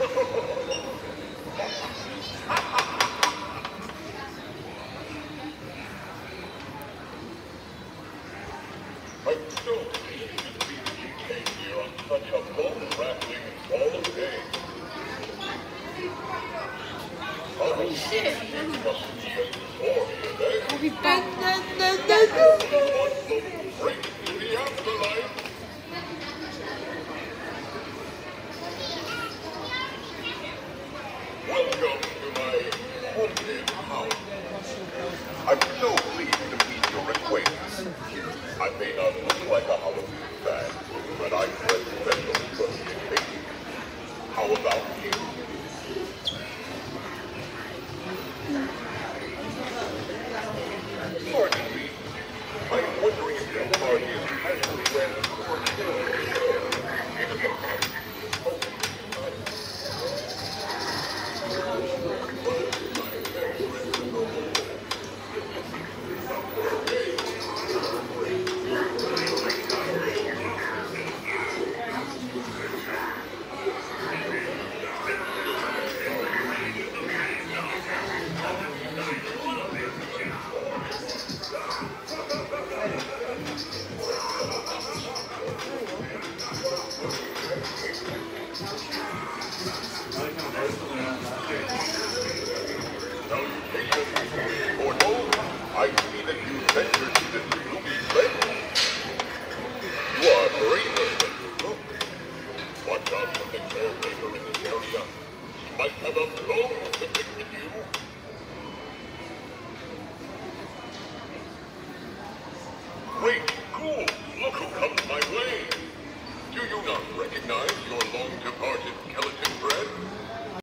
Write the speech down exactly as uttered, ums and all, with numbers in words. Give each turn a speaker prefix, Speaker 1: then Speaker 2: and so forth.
Speaker 1: I'm so pleased to see that you came here on such a bone-rattling ball of hay. Oh, shit! Must be a glorious day.
Speaker 2: I'll be back.
Speaker 1: What's the break to the afterlife? Welcome to my haunted house. I'm so pleased to meet your acquaintance. I may not look like a Halloween fan, but I'm very special for the occasion. How about you? Pardon me. I'm wondering if your party is actually ready for I see that you ventured to this gloomy place. You are braver than you look. Watch out for the caretaker in this area. He might have a bone to pick with you. Great